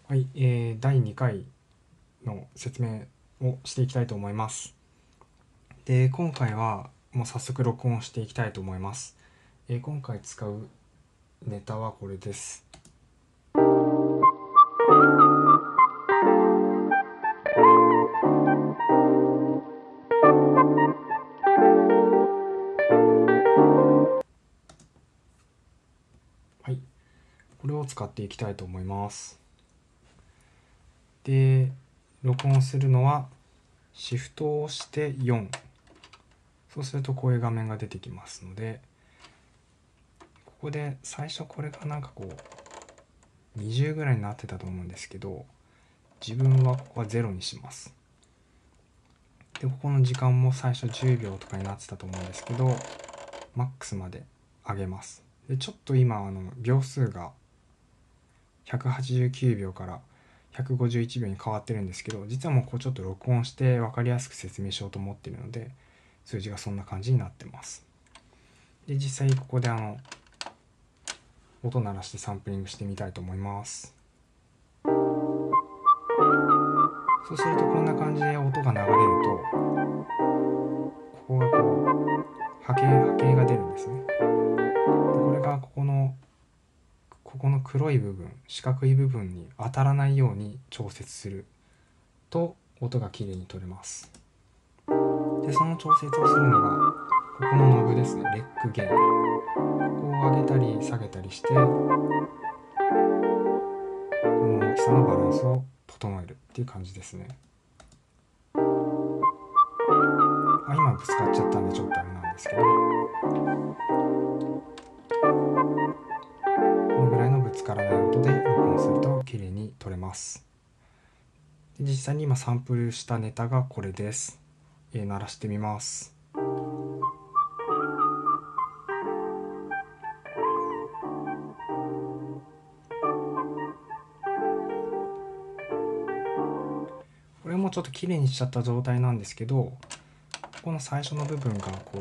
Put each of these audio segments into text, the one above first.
はい、第2回の説明をしていきたいと思います。で、今回はもう早速録音していきたいと思います。今回使うネタはこれです。はい、これを使っていきたいと思います。で、録音するのはシフトを押して4。そうするとこういう画面が出てきますので、ここで最初これがなんかこう20ぐらいになってたと思うんですけど、自分はここは0にします。で、ここの時間も最初10秒とかになってたと思うんですけど、マックスまで上げます。で、ちょっと今秒数が189秒から151秒に変わってるんですけど、実はもうこうちょっと録音して分かりやすく説明しようと思っているので、数字がそんな感じになってます。で、実際ここで音鳴らしてサンプリングしてみたいと思います。そうするとこんな感じで音が流れると、ここがこう波形が出るんですね。で、これがここの黒い部分、四角い部分に当たらないように調節すると音がきれいに取れます。で、その調節をするのがここのノブですね。レックゲイン、ここを上げたり下げたりして、この大きさのバランスを整えるっていう感じですね。今ぶつかっちゃったんでちょっとあれなんですけど、このぐらいのぶつからない音で録音するときれいに取れます。で、実際に今サンプルしたネタがこれです。鳴らしてみます。これもちょっと綺麗にしちゃった状態なんですけど、この最初の部分がこう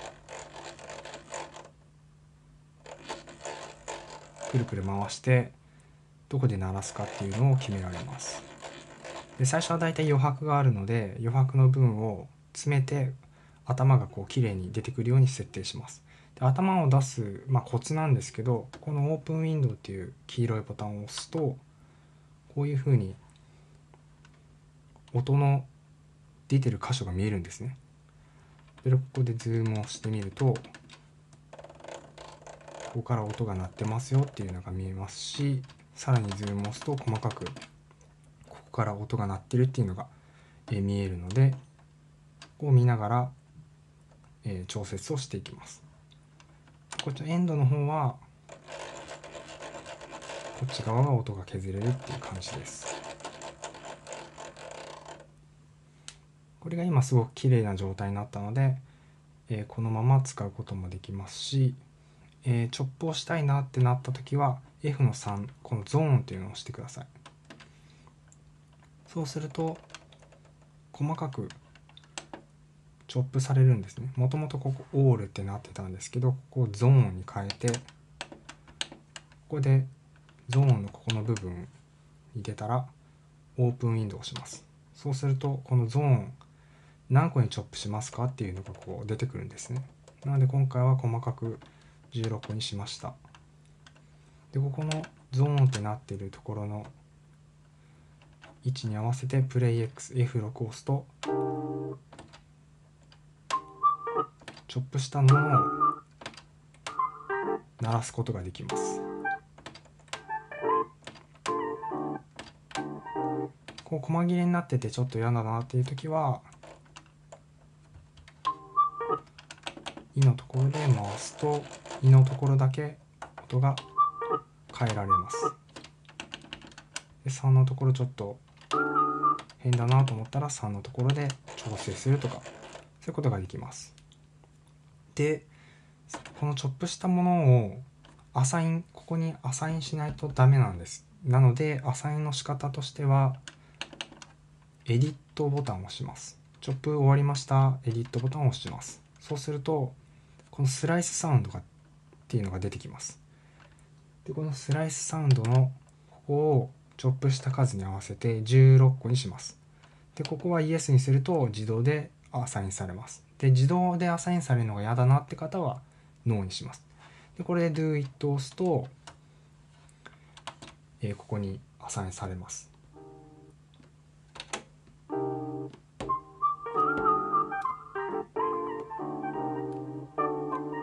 くるくる回してどこで鳴らすかっていうのを決められます。で、最初はだいたい余白があるので、余白の分を詰めて頭がこう綺麗に出てくるように設定します。で、頭を出す、コツなんですけど、このオープンウィンドウっていう黄色いボタンを押すと、こういう風に音の出てる箇所が見えるんですね。で、ここでズームをしてみると、ここから音が鳴ってますよっていうのが見えますし、さらにズームを押すと細かくここから音が鳴ってるっていうのが見えるので、ここを見ながら調節をしていきます。こっちのエンドの方はこっち側が音が削れるっていう感じです。これが今すごく綺麗な状態になったので、このまま使うこともできますし、チョップをしたいなってなった時は F の3、このゾーンっていうのを押してください。そうすると細かくチョップされるんですね。もともとここオールってなってたんですけど、ここをゾーンに変えて、ここでゾーンのここの部分に出たらオープンウィンドウを押します。そうするとこのゾーン何個にチョップしますかっていうのがこう出てくるんですね。なので今回は細かく16個にしました。で、ここのゾーンってなっているところの位置に合わせてプレイ X F6 を押すとチョップしたものを鳴らすことができます。こう細切れになっててちょっと嫌だなっていう時は「い」のところで回すと「い」のところだけ音が変えられます。で、3のところちょっと変だなと思ったら3のところで調整するとか、そういうことができます。で、このチョップしたものをここにアサインしないとダメなんです。なのでアサインの仕方としてはエディットボタンを押します。チョップ終わりました。エディットボタンを押します。そうするとこのスライスサウンドっていうのが出てきます。で、このスライスサウンドのここをチョップした数に合わせて16個にします。でここはイエスにすると自動でアサインされます。で自動でアサインされるのが嫌だなって方はノーにします。でこれで Do It を押すと、ここにアサインされます。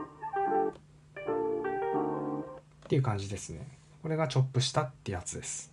っていう感じですね。これがチョップしたってやつです。